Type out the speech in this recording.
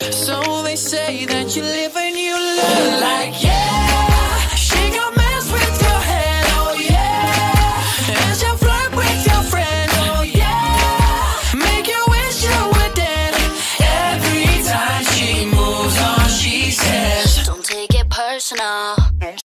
So they say that you live and you learn. Like, yeah, she gon' mess with your head, oh yeah. And she'll flirt with your friends, oh yeah. Make you wish you were dead. Every time she moves on, she says, don't take it personal.